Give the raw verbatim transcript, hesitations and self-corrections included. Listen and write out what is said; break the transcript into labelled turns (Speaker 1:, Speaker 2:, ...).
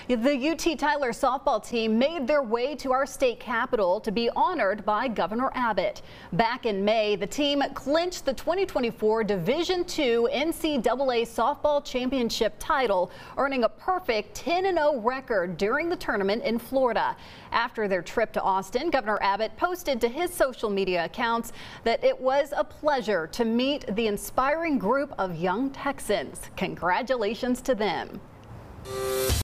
Speaker 1: The U T Tyler softball team made their way to our state capitol to be honored by Governor Abbott. Back in May, the team clinched the twenty twenty-four Division two N C double A softball championship title, earning a perfect ten and oh record during the tournament in Florida. After their trip to Austin, Governor Abbott posted to his social media accounts that it was a pleasure to meet the inspiring group of young Texans. Congratulations to them.